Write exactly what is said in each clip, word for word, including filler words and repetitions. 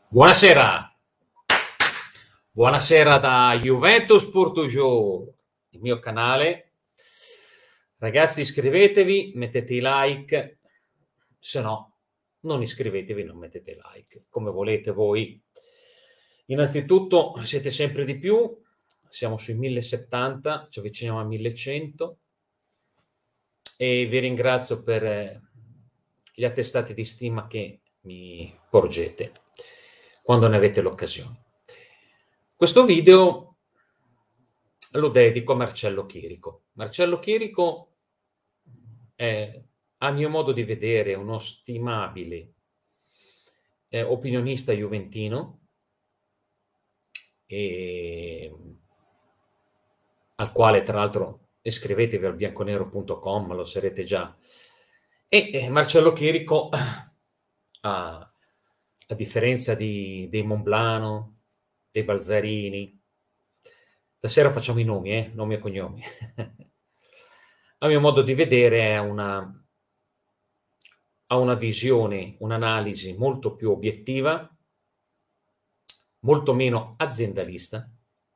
Buonasera, buonasera da Juventus Portugal, il mio canale. Ragazzi, iscrivetevi, mettete i like, se no non iscrivetevi, non mettete like, come volete voi. Innanzitutto siete sempre di più, siamo sui millesettanta, ci avviciniamo a millecento e vi ringrazio per gli attestati di stima che mi porgete quando ne avete l'occasione. Questo video lo dedico a Marcello Chirico. Marcello Chirico è, a mio modo di vedere, uno stimabile eh, opinionista juventino e al quale tra l'altro iscrivetevi al bianconero punto com, lo sarete già. E eh, Marcello Chirico, a, a differenza di, dei Monblano, dei Balzarini, stasera facciamo i nomi, eh? nomi e cognomi. A mio modo di vedere è una, ha una visione, un'analisi molto più obiettiva, molto meno aziendalista,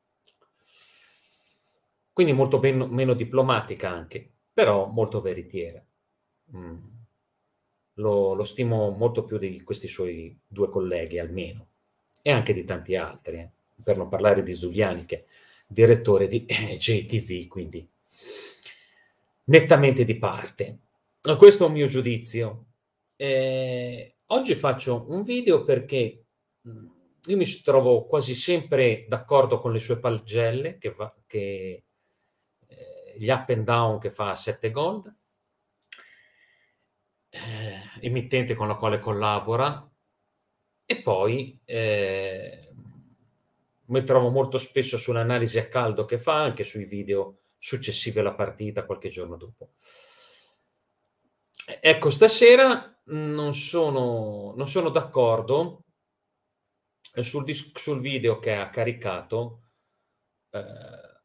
quindi molto meno, meno diplomatica anche, però molto veritiera. Mm. Lo, lo stimo molto più di questi suoi due colleghi, almeno, e anche di tanti altri, eh? Per non parlare di Zuliani, che è direttore di J T V, quindi nettamente di parte. Questo è un mio giudizio. Eh, oggi faccio un video perché mh, io mi trovo quasi sempre d'accordo con le sue pagelle, che, va, che eh, gli up and down che fa a sette Gold, eh, emittente con la quale collabora, e poi eh, mi trovo molto spesso sull'analisi a caldo che fa, anche sui video successivi alla partita qualche giorno dopo. Ecco, stasera non sono, non sono d'accordo sul, sul video che ha caricato eh,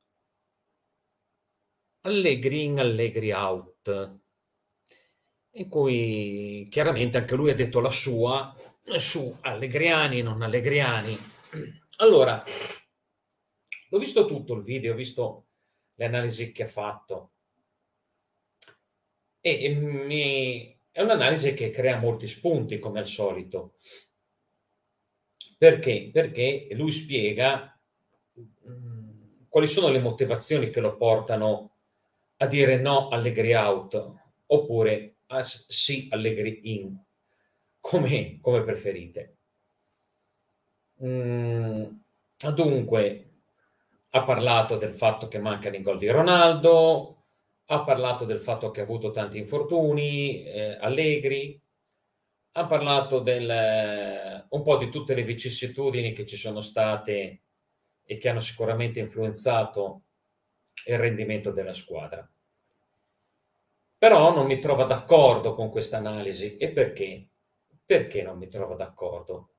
Allegri in, Allegri out, in cui chiaramente anche lui ha detto la sua su allegriani, non allegriani. Allora, l'ho visto tutto il video, ho visto le analisi che ha fatto e, e mi, è un'analisi che crea molti spunti, come al solito. Perché? Perché lui spiega mh, quali sono le motivazioni che lo portano a dire no Allegri out oppure a sì Allegri in, come, come preferite. Mm, dunque, ha parlato del fatto che mancano i gol di Ronaldo, ha parlato del fatto che ha avuto tanti infortuni, eh, Allegri, ha parlato del, eh, un po' di tutte le vicissitudini che ci sono state e che hanno sicuramente influenzato il rendimento della squadra. Però non mi trovo d'accordo con questa analisi. E perché? Perché non mi trovo d'accordo?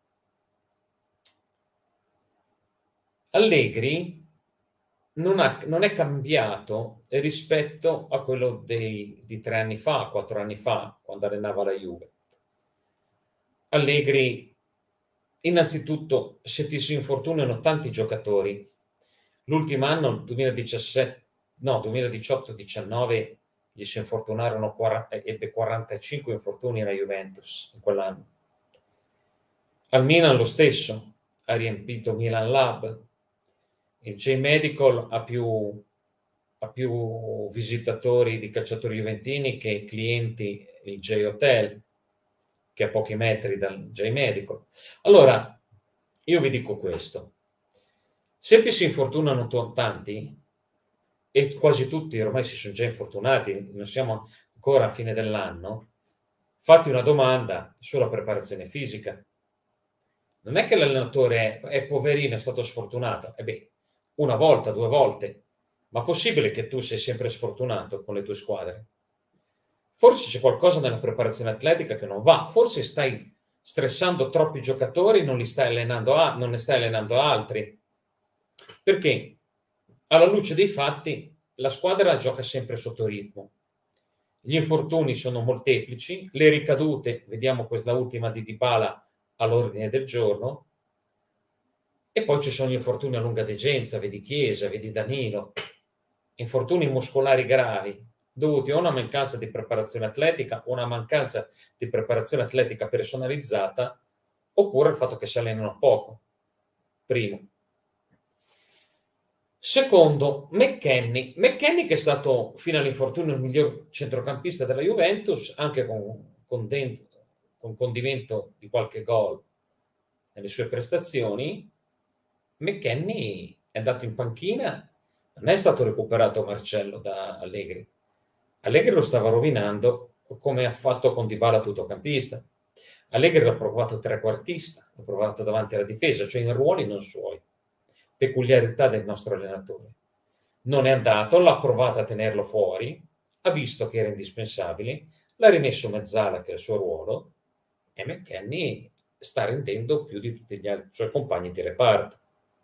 Allegri non, ha, non è cambiato rispetto a quello dei, di tre anni fa, quattro anni fa, quando allenava la Juve. Allegri, innanzitutto, se ti si infortunano tanti giocatori, l'ultimo anno, duemiladiciassette, no, duemiladiciotto diciannove, gli si infortunarono, ebbe quarantacinque infortuni alla Juventus in quell'anno. Al Milan lo stesso, ha riempito Milan Lab, il J-Medical ha più, ha più visitatori di calciatori juventini che clienti il J-Hotel, che è a pochi metri dal J-Medical. Allora, io vi dico questo. Se ti si infortunano tanti, e quasi tutti ormai si sono già infortunati, non siamo ancora a fine dell'anno, fatti una domanda sulla preparazione fisica. Non è che l'allenatore è, è poverino, è stato sfortunato. E beh, una volta, due volte. Ma possibile che tu sei sempre sfortunato con le tue squadre? Forse c'è qualcosa nella preparazione atletica che non va. Forse stai stressando troppi giocatori, non li stai allenando a, non ne stai allenando altri. Perché alla luce dei fatti la squadra gioca sempre sotto ritmo. Gli infortuni sono molteplici, le ricadute, vediamo questa ultima di Dybala, all'ordine del giorno. E poi ci sono gli infortuni a lunga degenza, vedi Chiesa, vedi Danilo, infortuni muscolari gravi dovuti a una mancanza di preparazione atletica o una mancanza di preparazione atletica personalizzata, oppure il fatto che si allenano poco. Primo. Secondo, McKennie. McKennie che è stato fino all'infortunio il miglior centrocampista della Juventus, anche con, con, dentro, con condimento di qualche gol nelle sue prestazioni. McKennie è andato in panchina, non è stato recuperato Marcello da Allegri. Allegri lo stava rovinando come ha fatto con Dybala tuttocampista. Allegri l'ha provato trequartista, l'ha provato davanti alla difesa, cioè in ruoli non suoi. Peculiarità del nostro allenatore. Non è andato, l'ha provato a tenerlo fuori, ha visto che era indispensabile, l'ha rimesso Mezzala che è il suo ruolo e McKennie sta rendendo più di tutti gli altri suoi compagni di reparto.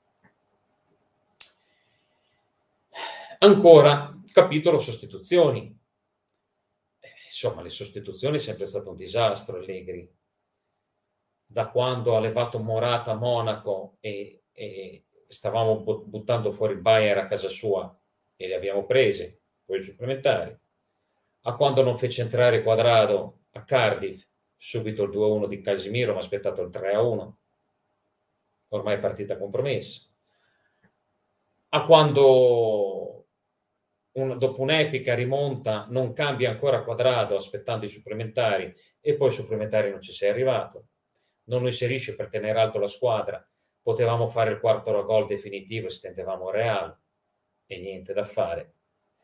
Ancora, capitolo sostituzioni. Eh, insomma, le sostituzioni è sempre stato un disastro, Allegri. Da quando ha levato Morata a Monaco e, e stavamo buttando fuori il Bayern a casa sua e li abbiamo presi, poi i supplementari, a quando non fece entrare Quadrado a Cardiff, subito il due a uno di Casemiro, ma ha aspettato il tre a uno, ormai partita compromessa, a quando un, dopo un'epica rimonta non cambia ancora Quadrado aspettando i supplementari e poi i supplementari non ci sei arrivato, non lo inserisce per tenere alto la squadra, potevamo fare il quarto gol definitivo e stendevamo Real e niente da fare.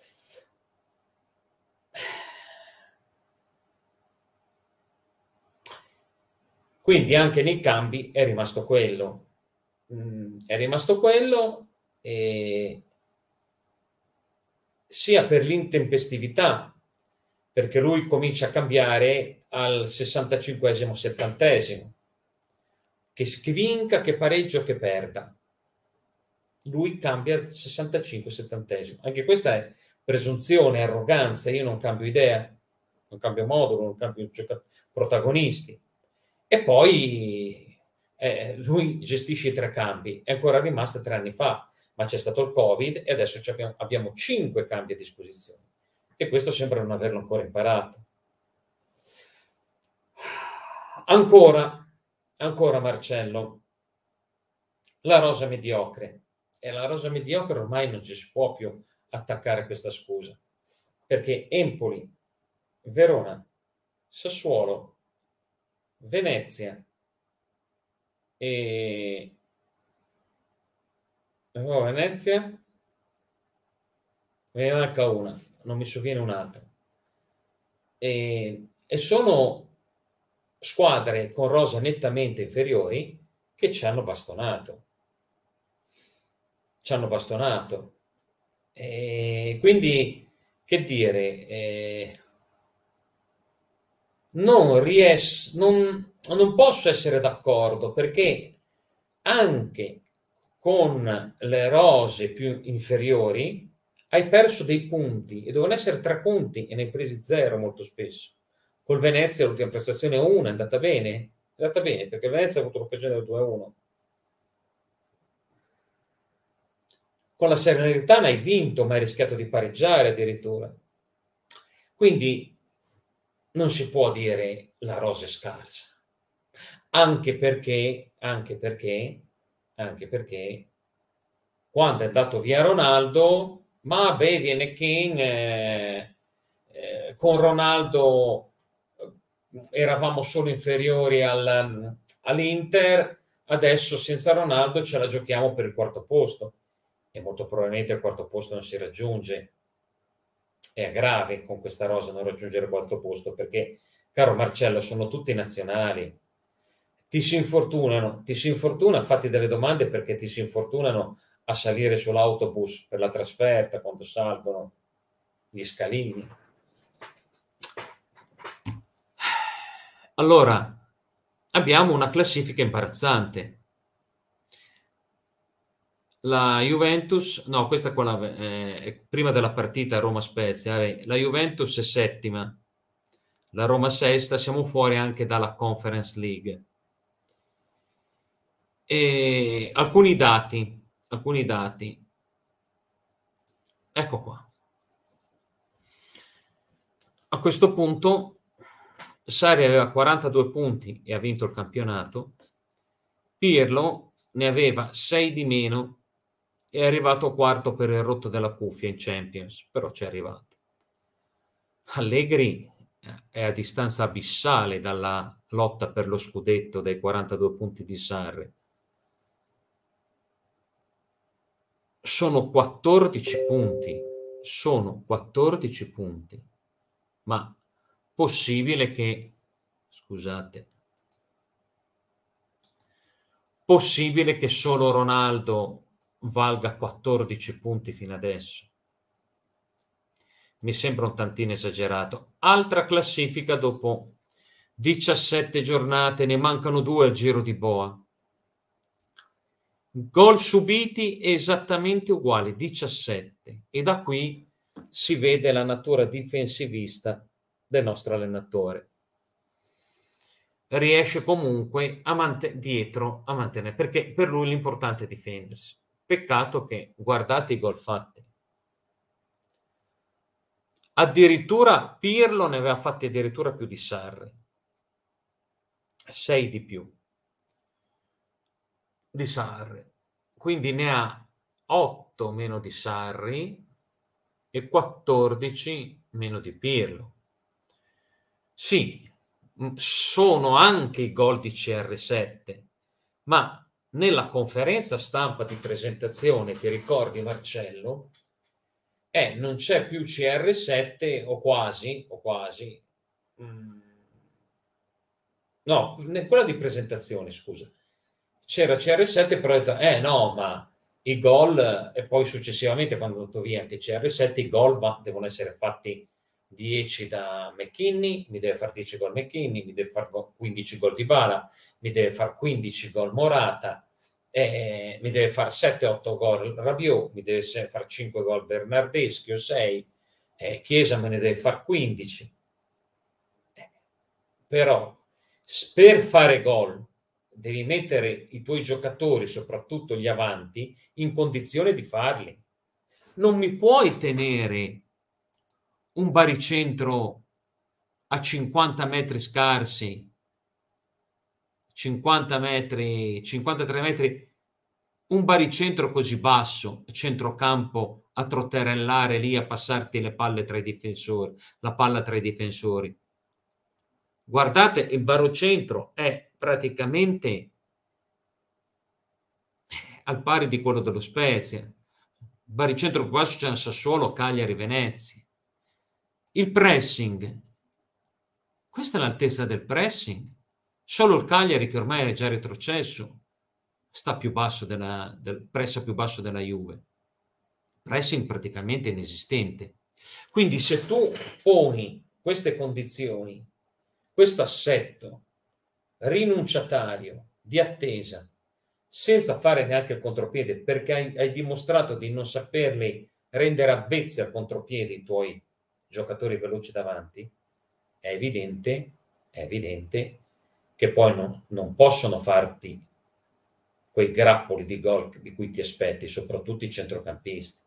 Quindi anche nei cambi è rimasto quello. Mm, è rimasto quello e sia per l'intempestività, perché lui comincia a cambiare al sessantacinquesimo, settantesimo, che, che vinca, che pareggio, che perda. Lui cambia al sessantacinque, settantesimo. Anche questa è presunzione, arroganza, io non cambio idea, non cambio modulo, non cambio protagonisti. E poi eh, lui gestisce i tre cambi, è ancora rimasto tre anni fa, ma c'è stato il Covid e adesso abbiamo, abbiamo cinque cambi a disposizione. E questo sembra non averlo ancora imparato. Ancora, ancora Marcello, la rosa mediocre. E la rosa mediocre ormai non ci si può più attaccare questa scusa, perché Empoli, Verona, Sassuolo, Venezia e oh, Venezia me ne manca una, non mi sovviene un'altra e, e sono squadre con rosa nettamente inferiori che ci hanno bastonato ci hanno bastonato e quindi che dire eh, non riesco non, non posso essere d'accordo, perché anche con le rose più inferiori hai perso dei punti e devono essere tre punti e ne hai presi zero molto spesso. Col Venezia l'ultima prestazione è una, è andata bene, è andata bene perché Venezia ha avuto l'occasione del due a uno. Con la Serenità ne hai vinto, ma hai rischiato di pareggiare addirittura. Quindi non si può dire la rosa è scarsa, anche perché, anche perché, anche perché quando è andato via Ronaldo, ma beh, viene King, eh, eh, con Ronaldo eh, eravamo solo inferiori al, all'Inter, adesso senza Ronaldo ce la giochiamo per il quarto posto e molto probabilmente il quarto posto non si raggiunge. È grave con questa rosa non raggiungere il quarto posto, perché, caro Marcello, sono tutti nazionali. Ti si infortunano, ti si infortuna, fatti delle domande perché ti si infortunano a salire sull'autobus per la trasferta quando salgono gli scalini. Allora, abbiamo una classifica imbarazzante. La Juventus, no, questa è quella eh, prima della partita Roma-Spezia, eh, la Juventus è settima, la Roma sesta, siamo fuori anche dalla Conference League. E alcuni dati, alcuni dati. Ecco qua. A questo punto Sarri aveva quarantadue punti e ha vinto il campionato. Pirlo ne aveva sei di meno e è arrivato quarto per il rotto della cuffia in Champions, però ci è arrivato. Allegri è a distanza abissale dalla lotta per lo scudetto dai quarantadue punti di Sarri. Sono quattordici punti, sono quattordici punti, ma possibile che, scusate, possibile che solo Ronaldo valga quattordici punti fino adesso? Mi sembra un tantino esagerato. Altra classifica dopo diciassette giornate, ne mancano due al giro di boa. Gol subiti esattamente uguali, diciassette, e da qui si vede la natura difensivista del nostro allenatore. Riesce comunque a mantenere dietro, a mantenere, perché per lui l'importante è difendersi. Peccato che, guardate i gol fatti. Addirittura Pirlo ne aveva fatti addirittura più di Sarri. sei di più di Sarri. Quindi ne ha otto meno di Sarri e quattordici meno di Pirlo. Sì, sono anche i gol di C R sette, ma nella conferenza stampa di presentazione, ti ricordi Marcello, eh, non c'è più C R sette o quasi, o quasi, mm, no, quella di presentazione, scusa, c'era C R sette, però ho detto, eh no, ma i gol, e poi successivamente quando ho dato via anche C R sette, i gol va, devono essere fatti dieci da McKinney, mi deve fare dieci gol McKinney, mi deve fare quindici gol Dybala, mi deve fare quindici gol Morata, eh, mi deve fare sette otto gol Rabiot, mi deve fare cinque gol Bernardeschi o sei, eh, Chiesa me ne deve fare quindici. Eh, però per fare gol devi mettere i tuoi giocatori, soprattutto gli avanti, in condizione di farli. Non mi puoi tenere un baricentro a cinquanta metri scarsi, cinquanta metri, cinquantatré metri, un baricentro così basso, centrocampo, a trotterellare lì, a passarti le palle tra i difensori, la palla tra i difensori. Guardate, il baricentro è praticamente al pari di quello dello Spezia. Baricentro più basso c'è Sassuolo, Cagliari, Venezia. Il pressing, questa è l'altezza del pressing. Solo il Cagliari, che ormai è già retrocesso, sta più basso della, del pressa più basso della Juve. Pressing praticamente inesistente. Quindi se tu poni queste condizioni, questo assetto rinunciatario di attesa, senza fare neanche il contropiede, perché hai, hai dimostrato di non saperli rendere avvezzi al contropiede i tuoi giocatori veloci davanti, è evidente, è evidente che poi non, non possono farti quei grappoli di gol di cui ti aspetti, soprattutto i centrocampisti.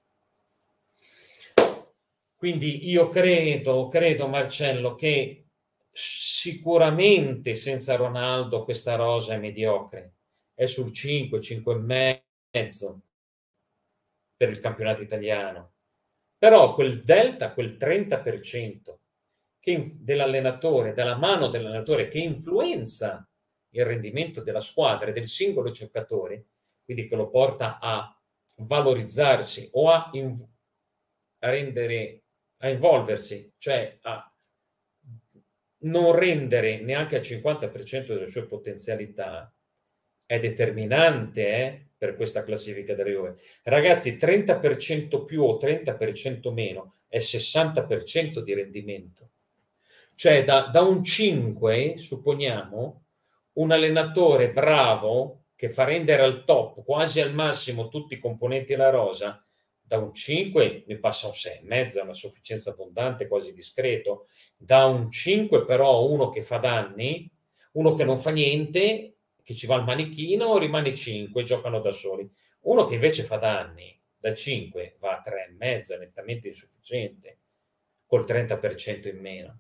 Quindi io credo, credo Marcello, che sicuramente senza Ronaldo questa rosa è mediocre, è sul cinque, cinque e mezzo per il campionato italiano. Però quel delta, quel trenta per cento che dell'allenatore, dalla mano dell'allenatore, che influenza il rendimento della squadra e del singolo giocatore, quindi che lo porta a valorizzarsi o a, in, a rendere, a involversi, cioè a non rendere neanche al cinquanta per cento delle sue potenzialità, è determinante eh, per questa classifica della Juve. Ragazzi, trenta per cento più o trenta per cento meno è sessanta per cento di rendimento. Cioè da, da un cinque, supponiamo, un allenatore bravo che fa rendere al top, quasi al massimo, tutti i componenti della rosa, da un cinque mi passa un sei e mezzo, è una sufficienza abbondante, quasi discreto. Da un cinque però uno che fa danni, uno che non fa niente, che ci va al manichino rimane cinque, giocano da soli. Uno che invece fa danni da cinque va a tre e mezzo, nettamente insufficiente, col trenta per cento in meno.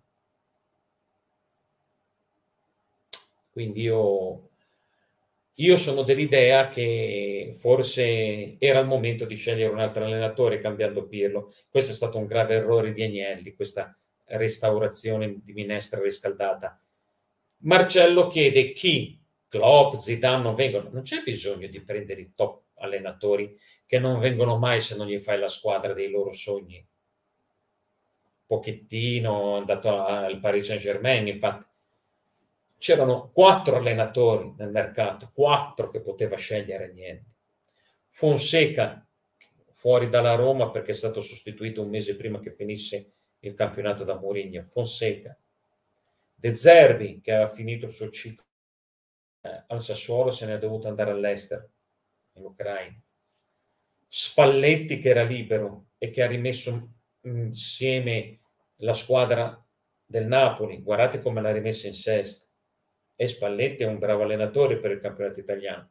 Quindi io, io sono dell'idea che forse era il momento di scegliere un altro allenatore cambiando Pirlo. Questo è stato un grave errore di Agnelli, questa restaurazione di minestra riscaldata. Marcello chiede chi, Klopp, Zidane non vengono. Non c'è bisogno di prendere i top allenatori che non vengono mai se non gli fai la squadra dei loro sogni. Pochettino è andato al Paris Saint-Germain, infatti c'erano quattro allenatori nel mercato, quattro che poteva scegliere, niente. Fonseca fuori dalla Roma perché è stato sostituito un mese prima che finisse il campionato da Mourinho. Fonseca. De Zerbi, che aveva finito il suo ciclo eh, al Sassuolo, se ne è dovuto andare all'estero, in Ucraina. Spalletti, che era libero e che ha rimesso insieme la squadra del Napoli. Guardate come l'ha rimessa in sesta. E Spalletti è un bravo allenatore per il campionato italiano.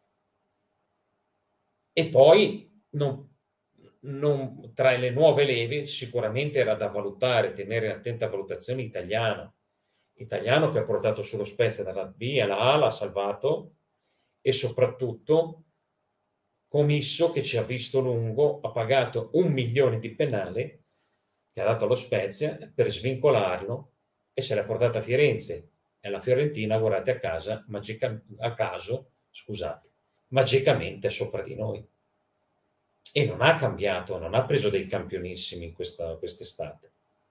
E poi non, non, tra le nuove leve sicuramente era da valutare, tenere in attenta valutazione italiano. Italiano che ha portato sullo Spezia dalla B alla A, l'ha salvato, e soprattutto Comisso, che ci ha visto lungo, ha pagato un milione di penale che ha dato allo Spezia per svincolarlo e se l'ha portata a Firenze. E la Fiorentina, guardate a casa, magica, a caso, scusate, magicamente sopra di noi. E non ha cambiato, non ha preso dei campionissimi questa, quest'estate.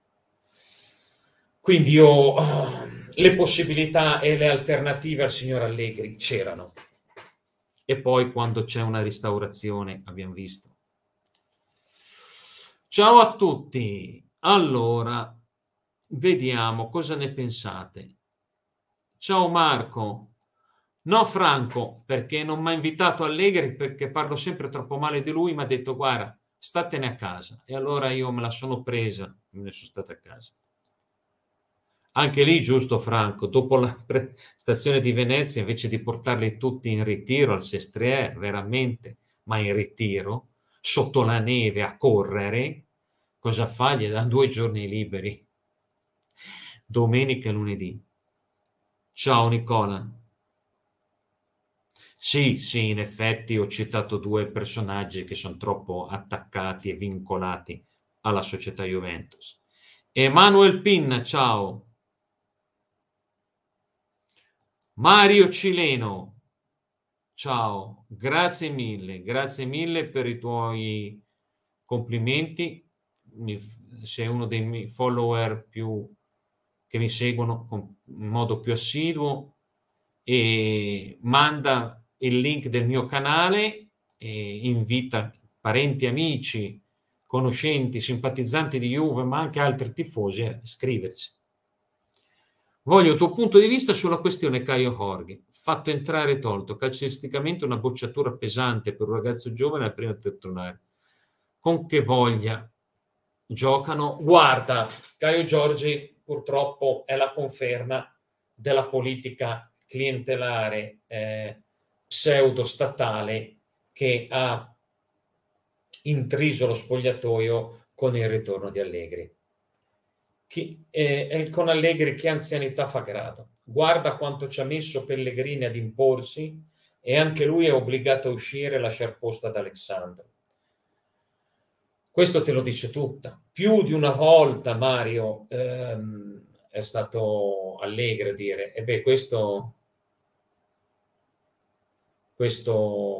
Quindi io, uh, le possibilità e le alternative al signor Allegri c'erano. E poi quando c'è una restaurazione, abbiamo visto. Ciao a tutti. Allora, vediamo cosa ne pensate. Ciao Marco. No Franco, perché non mi ha invitato Allegri perché parlo sempre troppo male di lui, mi ha detto guarda, statene a casa. E allora io me la sono presa, me ne sono stata a casa. Anche lì, giusto Franco, dopo la prestazione di Venezia, invece di portarli tutti in ritiro al Sestriere, veramente, ma in ritiro, sotto la neve a correre, cosa fa? Gli dà due giorni liberi, domenica e lunedì. Ciao Nicola. Sì, sì, in effetti ho citato due personaggi che sono troppo attaccati e vincolati alla società Juventus. Emanuel Pinna, ciao. Mario Cileno, ciao, grazie mille, grazie mille per i tuoi complimenti. Mi, sei uno dei miei follower più che mi seguono con, in modo più assiduo e manda il link del mio canale e invita parenti, amici, conoscenti, simpatizzanti di Juve, ma anche altri tifosi a iscriversi. Voglio il tuo punto di vista sulla questione Caio Jorge. Fatto entrare e tolto, calcisticamente una bocciatura pesante per un ragazzo giovane al primo tettonare. Con che voglia giocano? Guarda, Caio Jorge purtroppo è la conferma della politica clientelare eh, pseudo-statale che ha intriso lo spogliatoio con il ritorno di Allegri. Chi, eh, con Allegri che anzianità fa grado. Guarda quanto ci ha messo Pellegrini ad imporsi e anche lui è obbligato a uscire e lasciare posto ad Alexandro. Questo te lo dice tutta. Più di una volta Mario ehm, è stato Allegri a dire e beh questo questo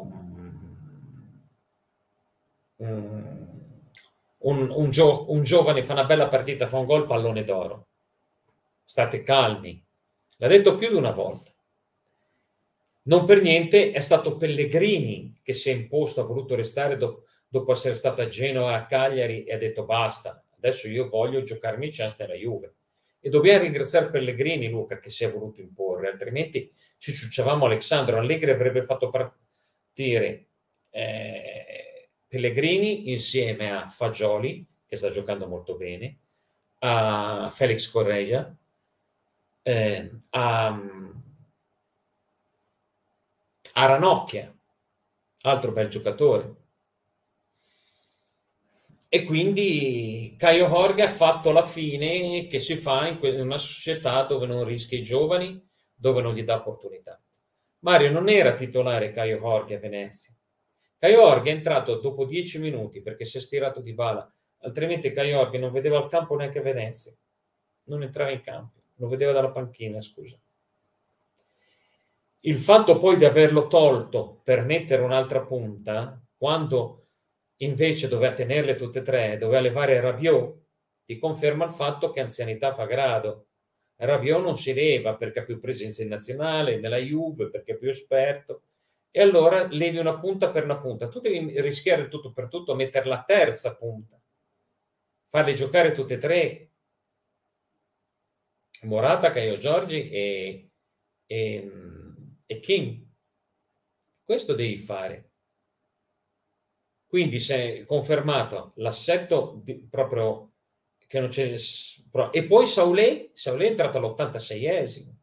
um, un, un, gio, un giovane fa una bella partita, fa un gol, pallone d'oro. State calmi. L'ha detto più di una volta. Non per niente è stato Pellegrini che si è imposto, ha voluto restare do, dopo essere stato a Genoa e a Cagliari e ha detto basta, adesso io voglio giocarmi il chance nella Juve. E dobbiamo ringraziare Pellegrini, Luca, che si è voluto imporre, altrimenti ci ciucciavamo Alexandro. Allegri avrebbe fatto partire eh, Pellegrini insieme a Fagioli, che sta giocando molto bene, a Felix Correa, eh, a a Ranocchia, altro bel giocatore. E quindi Caio Jorge ha fatto la fine che si fa in una società dove non rischia i giovani, dove non gli dà opportunità. Mario non era titolare Caio Jorge a Venezia. Caio Jorge è entrato dopo dieci minuti perché si è stirato Dybala, altrimenti Caio Jorge non vedeva il campo neanche a Venezia. Non entrava in campo, lo vedeva dalla panchina, scusa. Il fatto poi di averlo tolto per mettere un'altra punta, quando invece doveva tenerle tutte e tre, doveva levare Rabiot, ti conferma il fatto che anzianità fa grado. Rabiot non si leva perché ha più presenza in nazionale, nella Juve, perché è più esperto, e allora levi una punta per una punta. Tu devi rischiare tutto per tutto, mettere la terza punta, farli giocare tutte e tre, Morata, Caio Giorgi e, e, e King. Questo devi fare. Quindi si è confermato l'assetto di, proprio che non c'è. E poi Saulé, Saulé è entrato all'ottantaseiesimo.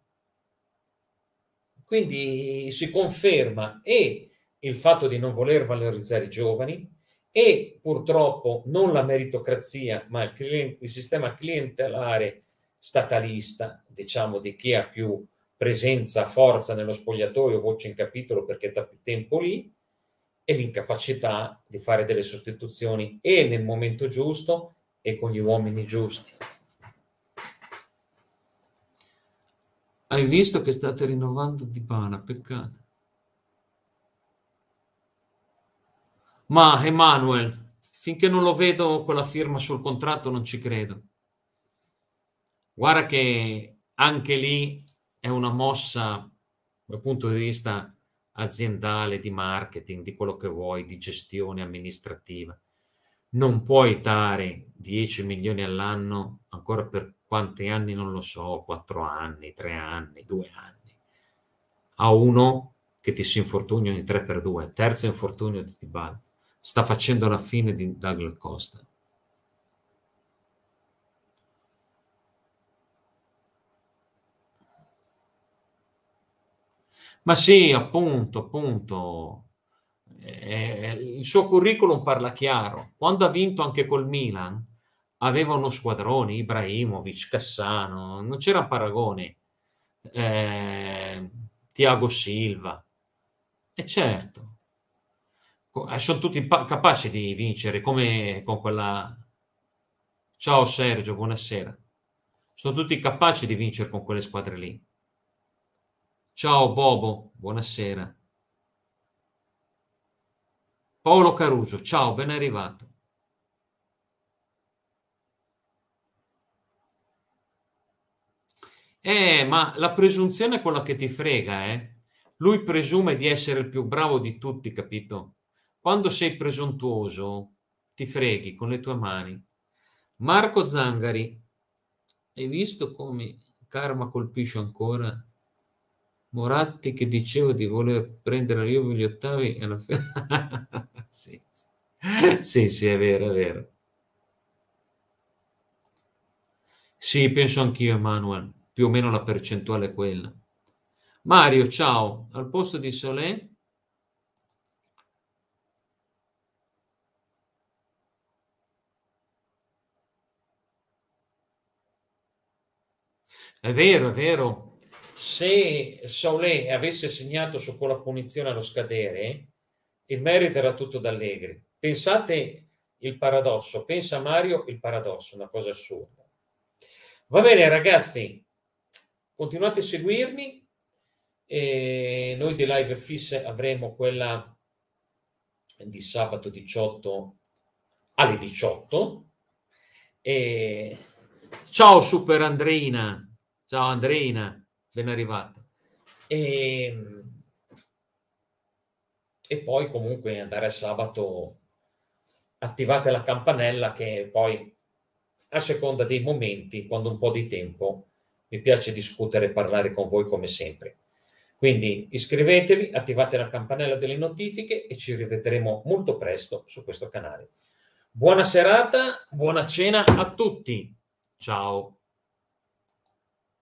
Quindi si conferma e il fatto di non voler valorizzare i giovani e purtroppo non la meritocrazia, ma il, client, il sistema clientelare statalista, diciamo, di chi ha più presenza, forza nello spogliatoio, voce in capitolo perché da più tempo lì, e l'incapacità di fare delle sostituzioni e nel momento giusto e con gli uomini giusti. Hai visto che state rinnovando Dybala, peccato. Ma Emanuel, finché non lo vedo con la firma sul contratto non ci credo. Guarda che anche lì è una mossa dal punto di vista aziendale, di marketing, di quello che vuoi, di gestione amministrativa. Non puoi dare dieci milioni all'anno, ancora per quanti anni non lo so, quattro anni, tre anni, due anni, a uno che ti si infortuna in tre per due, terzo infortunio di Dybala. Sta facendo la fine di Douglas Costa. Ma sì, appunto, appunto. Eh, il suo curriculum parla chiaro. Quando ha vinto anche col Milan, aveva uno squadrone, Ibrahimovic, Cassano, non c'era paragone. Eh, Thiago Silva. E certo, sono tutti capaci di vincere, come con quella... Ciao Sergio, buonasera. Sono tutti capaci di vincere con quelle squadre lì. Ciao Bobo, buonasera. Paolo Caruso, ciao, ben arrivato. Eh, ma la presunzione è quella che ti frega, eh? Lui presume di essere il più bravo di tutti, capito? Quando sei presuntuoso, ti freghi con le tue mani. Marco Zangari, hai visto come karma colpisce ancora? Moratti che diceva di voler prendere la Juve gli ottavi e alla fine... sì, sì. Sì, sì, è vero, è vero. Sì, penso anch'io, Emanuel. Più o meno la percentuale è quella. Mario, ciao. Al posto di Solé... È vero, è vero. Se Solé avesse segnato su quella punizione allo scadere, il merito era tutto d'Allegri. Pensate il paradosso, pensa Mario il paradosso, una cosa assurda. Va bene ragazzi, continuate a seguirmi e noi di Live Fisse avremo quella di sabato diciotto alle diciotto. E... Ciao Super Andreina, ciao Andreina, ben arrivata. E... e poi comunque andare a sabato attivate la campanella che poi a seconda dei momenti, quando un po' di tempo, mi piace discutere e parlare con voi come sempre. Quindi iscrivetevi, attivate la campanella delle notifiche e ci rivedremo molto presto su questo canale. Buona serata, buona cena a tutti. Ciao.